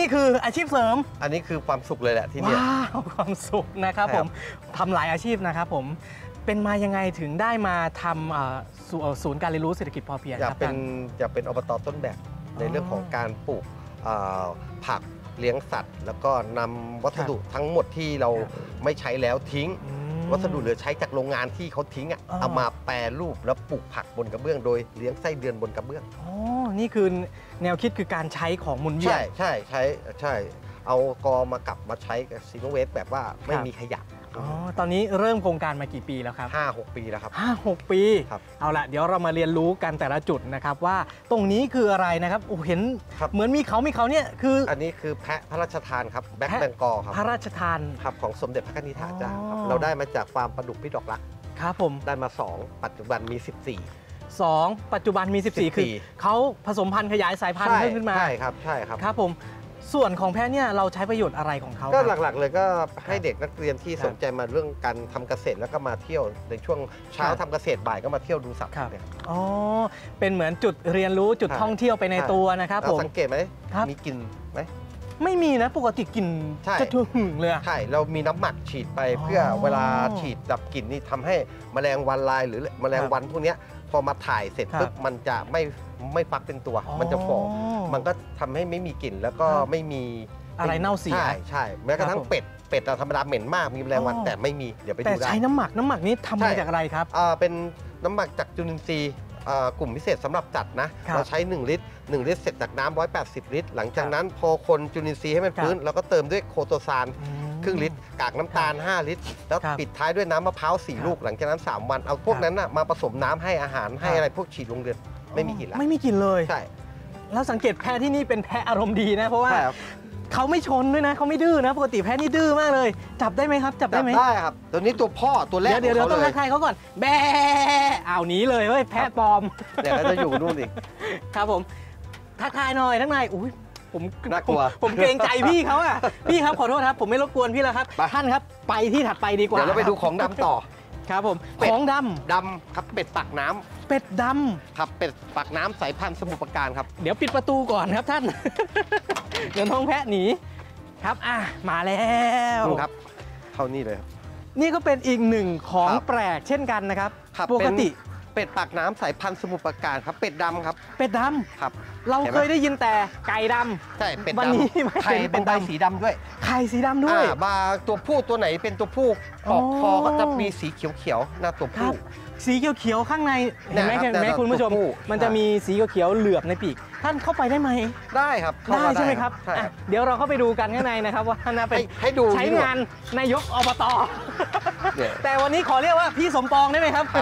นี่คืออาชีพเสริมอันนี้คือความสุขเลยแหละที่นี่ว้าวความสุขนะครับผมทำหลายอาชีพนะครับผมเป็นมายังไงถึงได้มาทำศูนย์การเรียนรู้เศรษฐกิจพอเพียงอยากเป็นอบต.ต้นแบบในเรื่องของการปลูกผักเลี้ยงสัตว์ แล้วก็นำวัสดุทั้งหมดที่เราไม่ใช้แล้วทิ้งวัสดุเหลือใช้จากโรงงานที่เขาทิ้งเอามาแปรรูปแล้วปลูกผักบนกระเบื้องโดยเลี้ยงไส้เดือนบนกระเบื้องอ๋อนี่คือแนวคิดคือการใช้ของหมุนเวียนใช่เอากอมากลับมาใช้กับซีโนเวสแบบว่าไม่มีขยะอ๋อตอนนี้เริ่มโครงการมากี่ปีแล้วครับ 5-6 ปีแล้วครับ 5-6 ปีเอาละเดี๋ยวเรามาเรียนรู้กันแต่ละจุดนะครับว่าตรงนี้คืออะไรนะครับโอ้เห็นเหมือนมีเขาเนี่ยคืออันนี้คือแพะพระราชทานครับแบ็คแบงกอลครับพระราชทานครับของสมเด็จพระนิธิถาเจ้าครับเราได้มาจากฟาร์มปลาดุกพี่ดอกรักครับผมได้มา2ปัจจุบันมี 2ปัจจุบันมี14คือเขาผสมพันธุ์ขยายสายพันธุ์เพิ่มขึ้นมาใช่ครับครับผมส่วนของแพะเนี่ยเราใช้ประโยชน์อะไรของเขาก็หลักๆเลยก็ให้เด็กนักเรียนที่สนใจมาเรื่องการทำเกษตรแล้วก็มาเที่ยวในช่วงเช้าทำเกษตรบ่ายก็มาเที่ยวดูสัตว์เนี่ยอ๋อเป็นเหมือนจุดเรียนรู้จุดท่องเที่ยวไปในตัวนะครับผมสังเกตไหมมีกลิ่นไหมไม่มีนะปกติกลิ่นจะถึงเลยใช่เรามีน้ำหมักฉีดไปเพื่อเวลาฉีดดับกลิ่นนี่ทำให้แมลงวันลายหรือแมลงวันพวกนี้พอมาถ่ายเสร็จปุ๊บมันจะไม่ฟักเป็นตัวมันจะฝ่อมันก็ทำให้ไม่มีกลิ่นแล้วก็ไม่มีอะไรเน่าเสียใช่แม้กระทั่งเป็ดธรรมดาเหม็นมากมีแมลงวันแต่ไม่มีเดี๋ยวไปดูได้แต่ใช้น้ำหมักนี้ทำมาจากอะไรครับเป็นน้ำหมักจากจุลินทรีย์กลุ่มพิเศษสำหรับจัดนะเราใช้1 ลิตรเสร็จจากน้ำ180 ลิตรหลังจากนั้นพอคนจุลินทรีย์ให้มันฟื้นเราก็เติมด้วยโคโตซานครึ่งลิตรกากน้ำตาล5 ลิตรแล้วปิดท้ายด้วยน้ำมะพร้าว4 ลูกหลังจากนั้น3 วันเอาพวกนั้นมาผสมน้ำให้อาหารให้อะไรพวกฉีดลงเรือนไม่มีกลิ่นละไม่มีกลิ่นเลยใช่แล้วสังเกตแพะที่นี่เป็นแพะอารมณ์ดีนะเพราะว่าเขาไม่ชนด้วยนะเขาไม่ดื้อนะปกติแพะนี่ดื้อมากเลยจับได้ไหมครับจับได้ไหมได้ครับตัวนี้ตัวพ่อตัวแรกเดี๋ยวต้องทักทายเขาก่อนแบเอาหนีเลยเฮ้ยแพะปลอมเดี๋ยวเขาจะอยู่นู่นสิครับผมทักทายหน่อยทั้งในอุ้ยผมน่ากลัวผมเกรงใจพี่เขาอ่ะพี่ครับขอโทษครับผมไม่รบกวนพี่แล้วครับท่านครับไปที่ถัดไปดีกว่าเดี๋ยวเราไปดูของดำต่อครับผมของดำครับเป็ดปากน้ำเป็ดดำครับเป็ดปากน้ำสายพันธุ์สมุทรปราการครับเดี๋ยวปิดประตูก่อนครับท่านเดี๋ยวน้องแพะหนีครับมาแล้วครับเท่านี้เลยครับนี่ก็เป็นอีกหนึ่งของแปลกเช่นกันนะครับปกติเป็ดปากน้ำสายพันธุ์สมุทรปราการครับเป็ดดำครับเป็ดดำครับเราเคยได้ยินแต่ไก่ดำใช่เป็ดดำวันนี้ไข่เป็นใบสีดำด้วยไข่สีดำด้วยบางตัวผู้ตัวไหนเป็นตัวผู้ปอกคอก็จะมีสีเขียวๆหน้าตัวผู้สีเขียวๆข้างในเห็นไหมคุณผู้ชมมันจะมีสีเขียวเหลือบในปีกท่านเข้าไปได้ไหมได้ครับได้ใช่ไหมครับเดี๋ยวเราเข้าไปดูกันข้างในนะครับว่าน่าเป็นใช้งานนายกอบต.แต่วันนี้ขอเรียกว่าพี่สมปองได้ไหมครับ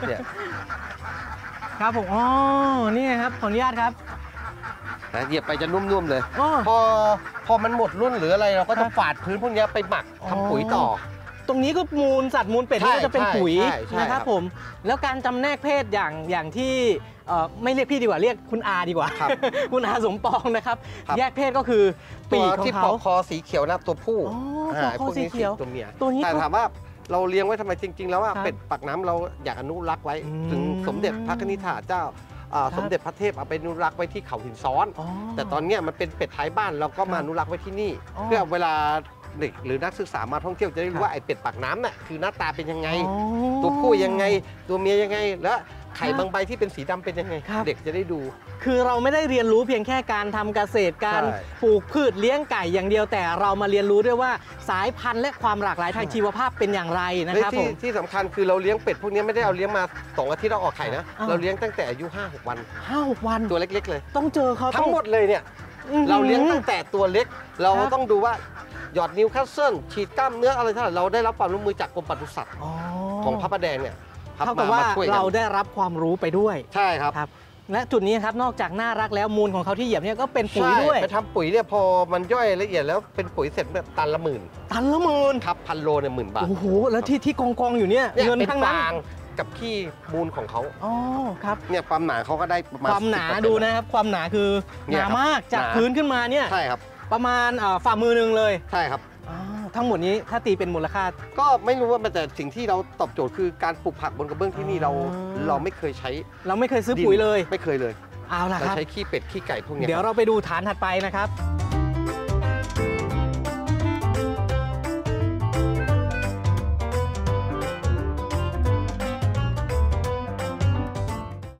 ครับผมอ๋อนี่ครับขออนุญาตครับเหยียบไปจะนุ่มๆเลยพอมันหมดรุ่นหรืออะไรเราก็จะฝาดพื้นพวกนี้ไปหมักทำปุ๋ยต่อตรงนี้ก็มูลสัตว์มูลเป็ดนี่ก็จะเป็นปุ๋ยนะครับผมแล้วการจำแนกเพศอย่างที่ไม่เรียกพี่ดีกว่าเรียกคุณอาดีกว่าคุณอาสมปองนะครับแยกเพศก็คือปีกของเขาที่ปอกคอสีเขียวนะตัวผู้ปอกคอสีเขียวตัวเมียแต่ถามว่าเราเลี้ยงไว้ทำไมจริงๆแล้วว่าเป็ดปากน้ำเราอยากอนุรักษ์ไว้ถึงสมเด็จพระนิธิถาเจ้าสมเด็จพระเทพเอาไปอนุรักษ์ไว้ที่เขาหินซ้อนแต่ตอนนี้มันเป็นเป็ดท้ายบ้านเราก็มาอนุรักษ์ไว้ที่นี่เพื่อเวลาเด็กหรือนักศึกษามาท่องเที่ยวจะได้รู้ว่าไอ้เป็ดปากน้ำน่ะคือหน้าตาเป็นยังไงตัวผู้ยังไงตัวเมียยังไงแล้วไข่บางใบที่เป็นสีดำเป็นยังไงเด็กจะได้ดูคือเราไม่ได้เรียนรู้เพียงแค่การทำเกษตรการปลูกพืชเลี้ยงไก่อย่างเดียวแต่เรามาเรียนรู้ด้วยว่าสายพันธุ์และความหลากหลายทางชีวภาพเป็นอย่างไรนะครับผมที่สำคัญคือเราเลี้ยงเป็ดพวกนี้ไม่ได้เอาเลี้ยงมา2 อาทิตย์เราออกไข่นะเราเลี้ยงตั้งแต่อายุ5-6 วัน 5-6 วันตัวเล็กๆเลยต้องเจอเขาทั้งหมดเลยเนี่ยเราเลี้ยงตั้งแต่ตัวเล็กเราต้องดูว่าหยอดนิวคาสเซิลฉีดกล้ามเนื้ออะไรทั้งหลายเราได้รับความร่วมมือจากกรมปศุสัตว์ของพระประแดงเนี่ยเท่ากับว่าเราได้รับความรู้ไปด้วยใช่ครับและจุดนี้ครับนอกจากน่ารักแล้วมูลของเขาที่เหยียบเนี่ยก็เป็นปุ๋ยด้วยไปทำปุ๋ยเนี่ยพอมันย่อยละเอียดแล้วเป็นปุ๋ยเสร็จแบบตันละ10,000 ตันละ10,000 ครับ1,000 โลเนี่ย10,000 บาทโอ้โหแล้วที่กองอยู่เนี่ยเงินทั้งนั้นกับขี้มูลของเขาอ๋อครับเนี่ยความหนาเขาก็ได้ประมาณความหนาดูนะครับความหนาคือหนามากจากพื้นขึ้นมาเนี่ยใช่ครับประมาณฝ่ามือนึงเลยใช่ครับทั้งหมดนี้ถ้าตีเป็นมูลค่าก็ไม่รู้ว่าแต่สิ่งที่เราตอบโจทย์คือการปลูกผักบนกระเบื้องที่นี่เราไม่เคยใช้เราไม่เคยซื้อปุ๋ยเลยไม่เคยเลยเอาล่ะครับเราใช้ขี้เป็ดขี้ไก่พวกนี้เดี๋ยวเราไปดูฐานถัดไปนะครับ